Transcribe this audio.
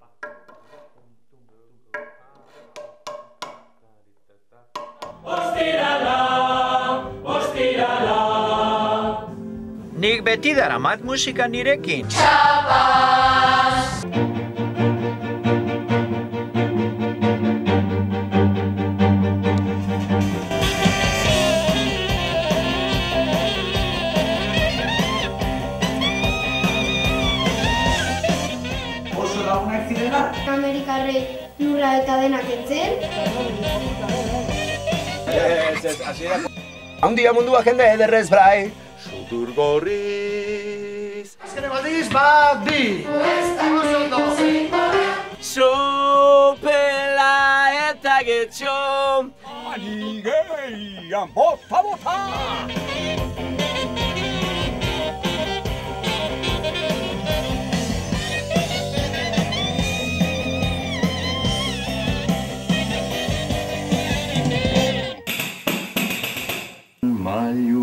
Nik beti daramat musika nirekin. Oso lagunak zirela? Amerikarrek lurra eta denak entzen. Handia mundua jende ederrez brai. Sutur gorriz. Azkene baldiz, bat, bi! Sopela eta getxo. Ari gehian, bota, bota! Maiu